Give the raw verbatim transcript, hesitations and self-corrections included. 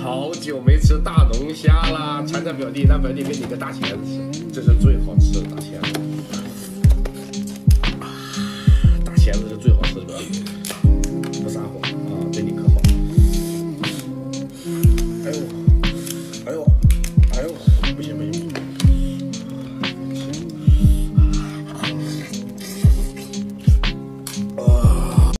好久没吃大龙虾啦！馋馋表弟，让表弟给你个大钳子，这是最好吃的大钳子。